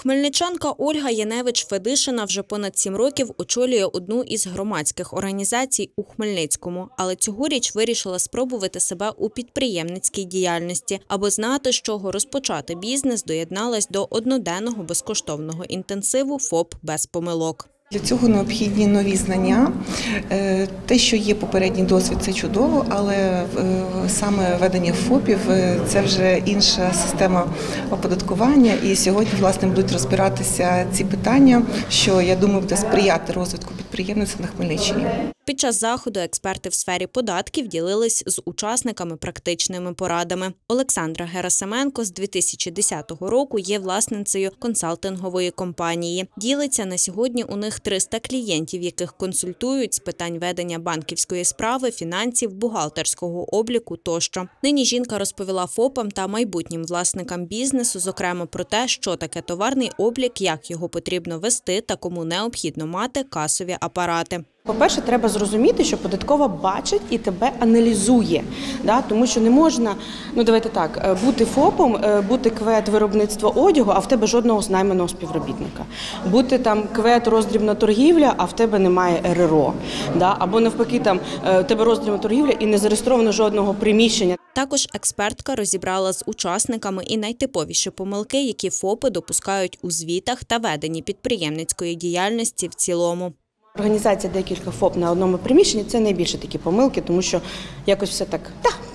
Хмельничанка Ольга Яневич-Федишина вже понад 7 років очолює одну із громадських організацій у Хмельницькому, але цьогоріч вирішила спробувати себе у підприємницькій діяльності. Аби знати, з чого розпочати бізнес, доєдналась до одноденного безкоштовного інтенсиву ФОП без помилок. Для цього необхідні нові знання. Те, що є попередній досвід, це чудово, але саме ведення ФОПів – це вже інша система оподаткування. І сьогодні, власне, будуть розбиратися ці питання, що, я думаю, буде сприяти розвитку підприємництва на Хмельниччині. Під час заходу експерти в сфері податків ділились з учасниками практичними порадами. Олександра Герасименко з 2010 року є власницею консалтингової компанії. Ділиться, на сьогодні у них 300 клієнтів, яких консультують з питань ведення банківської справи, фінансів, бухгалтерського обліку тощо. Нині жінка розповіла ФОПам та майбутнім власникам бізнесу, зокрема про те, що таке товарний облік, як його потрібно вести та кому необхідно мати касові апарати. По-перше, треба зрозуміти, що податкова бачить і тебе аналізує, тому що не можна, давайте так, бути ФОПом, бути КВЕД виробництва одягу, а в тебе жодного найманого співробітника. Бути там КВЕД роздрібна торгівля, а в тебе немає РРО. Або навпаки, там в тебе роздрібна торгівля і не зареєстровано жодного приміщення. Також експертка розібрала з учасниками і найтиповіші помилки, які ФОПи допускають у звітах та веденні підприємницької діяльності в цілому. Організація декілька ФОП на одному приміщенні – це найбільше такі помилки, тому що якось все так,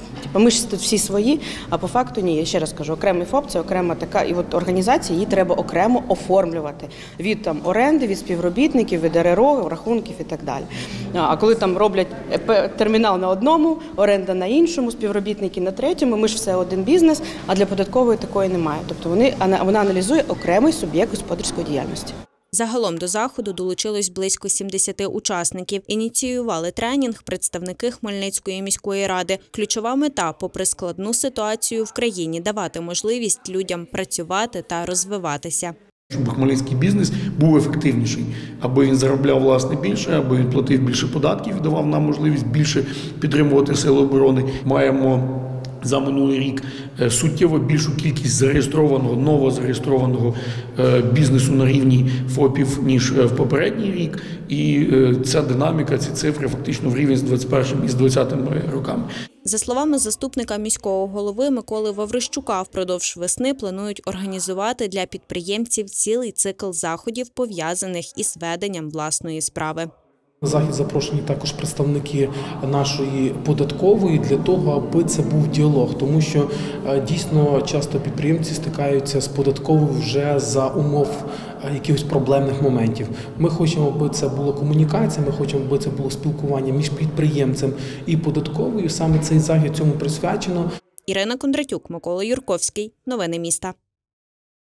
ми ж тут всі свої, а по факту ні. Я ще раз кажу, окремий ФОП – це окрема така, і от організація, її треба окремо оформлювати. Від оренди, від співробітників, від РРО, рахунків і так далі. А коли там роблять термінал на одному, оренда на іншому, співробітники на третьому, ми ж все один бізнес, а для податкової такої немає. Тобто вона аналізує окремий суб'єкт господарської діяльності. Загалом до заходу долучилось близько 70 учасників. Ініціювали тренінг представники Хмельницької міської ради. Ключова мета, попри складну ситуацію в країні, давати можливість людям працювати та розвиватися. Щоб хмельницький бізнес був ефективніший, аби він заробляв, власне, більше, аби він платив більше податків і давав нам можливість більше підтримувати сили оборони. Маємо за минулий рік суттєво більшу кількість зареєстрованого, новозареєстрованого бізнесу на рівні ФОПів, ніж в попередній рік. І ця динаміка, ці цифри фактично в рівень з 21-м і з 20-ми роками. За словами заступника міського голови Миколи Ваврищука, впродовж весни планують організувати для підприємців цілий цикл заходів, пов'язаних із веденням власної справи. На захід запрошені також представники нашої податкової для того, аби це був діалог, тому що дійсно часто підприємці стикаються з податковою вже за умов якихось проблемних моментів. Ми хочемо, аби це була комунікація, ми хочемо, аби це було спілкування між підприємцем і податковою. Саме цей захід цьому присвячено. Ірина Кондратюк, Микола Юрковський. Новини міста.